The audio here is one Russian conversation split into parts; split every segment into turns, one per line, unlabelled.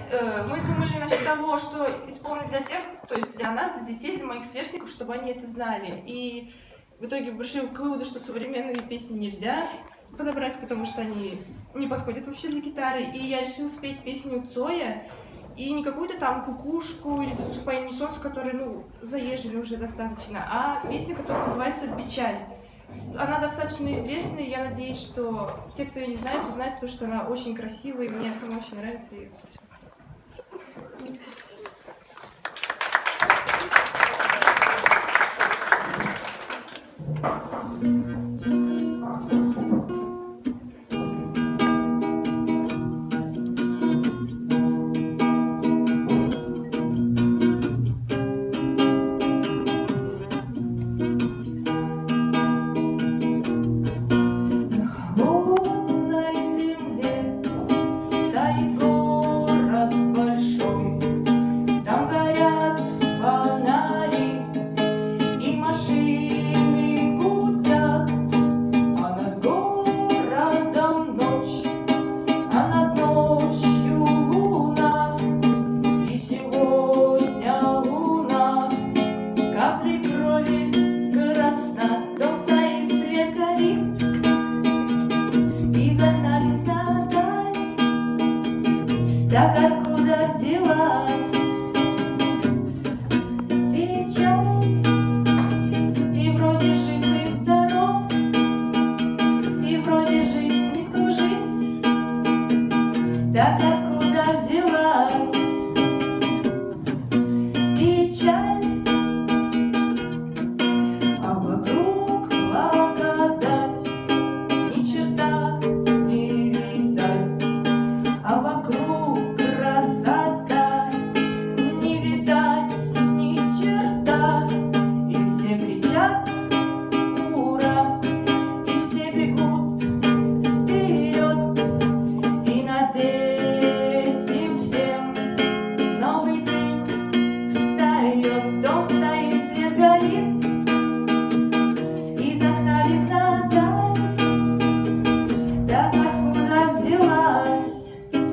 Мы думали насчет того, что исполнить для тех, то есть для нас, для детей, для моих сверстников, чтобы они это знали. И в итоге пришли к выводу, что современные песни нельзя подобрать, потому что они не подходят вообще для гитары. И я решила спеть песню Цоя, и не какую-то там кукушку или «Заступай мне солнце», которые, ну, заезжали уже достаточно, а песню, которая называется «Печаль». Она достаточно известная, и я надеюсь, что те, кто ее не знает, узнают, потому что она очень красивая, и мне самой очень нравится. Так откуда взялась печаль? И вроде жив и здоров, и вроде жизнь не тужить. Так откуда взялась печаль? А вокруг благодать, ни черта не видать. А вокруг красота, не видать ни черта. И все кричат «Ура!», и все бегут вперед. И над этим всем новый день встает. Дом стоит, свет горит, из окна видна даль. Так откуда взялась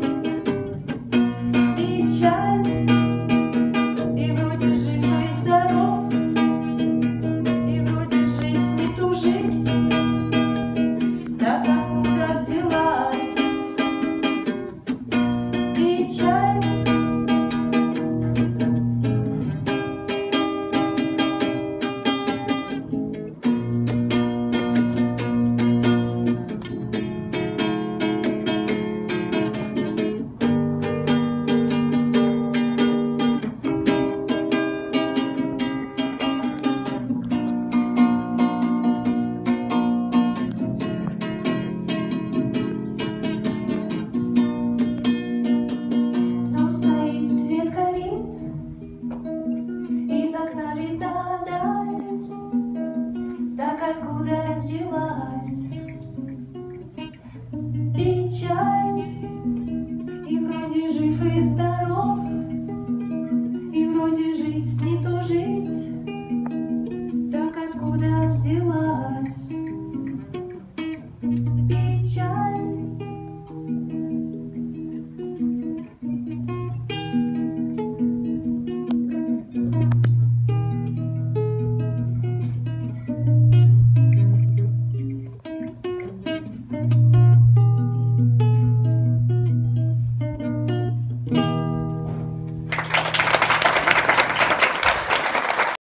печаль? И вроде жив и здоров, и вроде жизнь не тужить. Так откуда взялась печаль? Дом стоит, свет горит, из окна видна даль. Так откуда взялась печаль? И вроде жив и здоров, и вроде жизнь не тужить.